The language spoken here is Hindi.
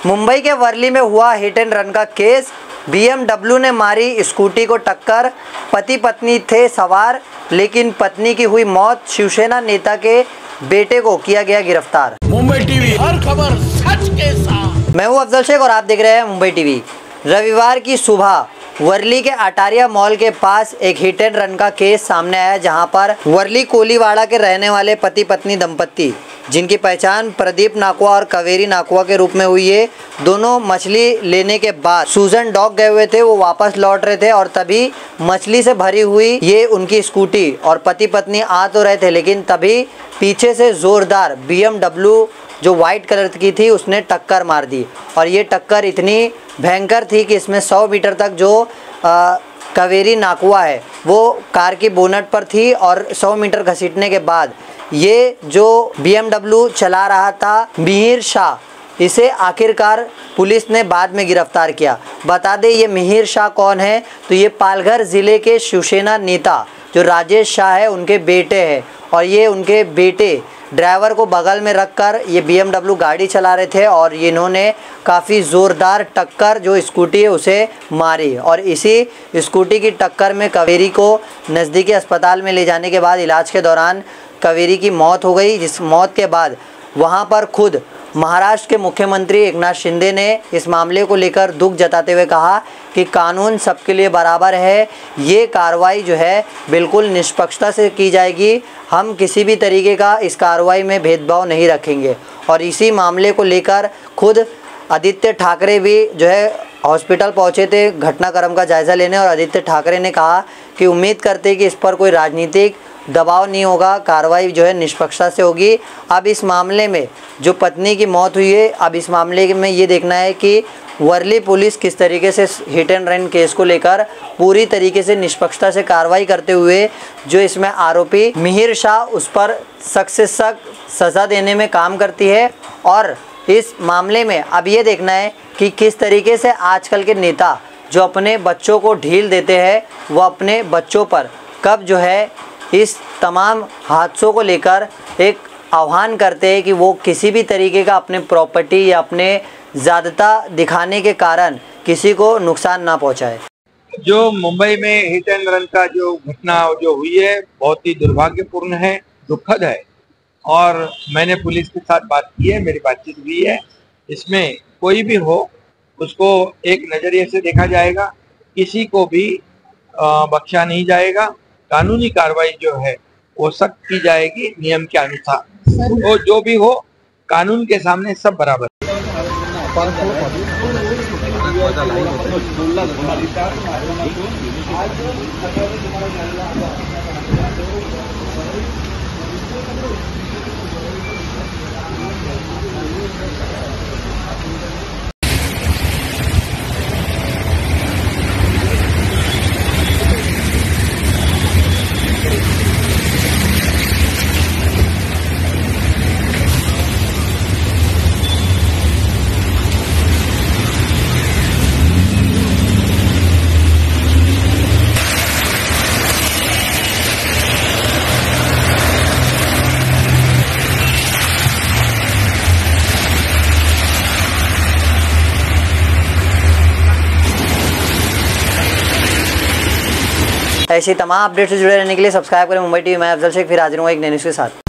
मुंबई के वर्ली में हुआ हिट एंड रन का केस। BMW ने मारी स्कूटी को टक्कर, पति पत्नी थे सवार लेकिन पत्नी की हुई मौत। शिवसेना नेता के बेटे को किया गया गिरफ्तार। मुंबई टीवी, हर खबर सच के साथ। मैं हूं अफजल शेख और आप देख रहे हैं मुंबई टीवी। रविवार की सुबह वर्ली के अटारिया मॉल के पास एक हिट एंड रन का केस सामने आया, जहां पर वर्ली कोलीवाड़ा के रहने वाले पति पत्नी दंपत्ति, जिनकी पहचान प्रदीप नाकवा और कावेरी नाकवा के रूप में हुई है, दोनों मछली लेने के बाद सूजन डॉक गए हुए थे। वो वापस लौट रहे थे और तभी मछली से भरी हुई ये उनकी स्कूटी और पति पत्नी आ तो रहे थे, लेकिन तभी पीछे से जोरदार BMW जो वाइट कलर की थी उसने टक्कर मार दी। और ये टक्कर इतनी भयंकर थी कि इसमें 100 मीटर तक जो कावेरी नाकवा है वो कार की बोनट पर थी और 100 मीटर घसीटने के बाद ये जो BMW चला रहा था मिहिर शाह, इसे आखिरकार पुलिस ने बाद में गिरफ्तार किया। बता दें ये मिहिर शाह कौन है, तो ये पालघर ज़िले के शिवसेना नेता जो राजेश शाह है उनके बेटे हैं। और ये उनके बेटे ड्राइवर को बगल में रखकर ये BMW गाड़ी चला रहे थे और इन्होंने काफ़ी ज़ोरदार टक्कर जो स्कूटी है उसे मारी। और इसी स्कूटी की टक्कर में कावेरी को नज़दीकी अस्पताल में ले जाने के बाद इलाज के दौरान कावेरी की मौत हो गई, जिस मौत के बाद वहां पर खुद महाराष्ट्र के मुख्यमंत्री एकनाथ शिंदे ने इस मामले को लेकर दुख जताते हुए कहा कि कानून सबके लिए बराबर है, ये कार्रवाई जो है बिल्कुल निष्पक्षता से की जाएगी, हम किसी भी तरीके का इस कार्रवाई में भेदभाव नहीं रखेंगे। और इसी मामले को लेकर खुद आदित्य ठाकरे भी जो है हॉस्पिटल पहुंचे थे घटनाक्रम का जायज़ा लेने, और आदित्य ठाकरे ने कहा कि उम्मीद करते हैं कि इस पर कोई राजनीतिक दबाव नहीं होगा, कार्रवाई जो है निष्पक्षता से होगी। अब इस मामले में जो पत्नी की मौत हुई है, अब इस मामले में ये देखना है कि वर्ली पुलिस किस तरीके से हिट एंड रन केस को लेकर पूरी तरीके से निष्पक्षता से कार्रवाई करते हुए जो इसमें आरोपी मिहिर शाह उस पर सख्त से सख्त सज़ा देने में काम करती है। और इस मामले में अब ये देखना है कि किस तरीके से आजकल के नेता जो अपने बच्चों को ढील देते हैं वो अपने बच्चों पर कब जो है इस तमाम हादसों को लेकर एक आह्वान करते हैं कि वो किसी भी तरीके का अपने प्रॉपर्टी या अपने ज़्यादता दिखाने के कारण किसी को नुकसान ना पहुंचाए। जो मुंबई में हिट एंड रन का जो घटना जो हुई है बहुत ही दुर्भाग्यपूर्ण है, दुखद है। और मैंने पुलिस के साथ बात की है, मेरी बातचीत हुई है। इसमें कोई भी हो उसको एक नज़रिए से देखा जाएगा, किसी को भी बख्शा नहीं जाएगा। कानूनी कार्रवाई जो है वो सख्त की जाएगी नियम के अनुसार। वो जो भी हो कानून के सामने सब बराबर। ऐसी तमाम अपडेट से जुड़े रहने के लिए सब्सक्राइब करें मुंबई टीवी। मैं अफजल शेख फिर हाजिर हूँ एक नई न्यूज़ के साथ।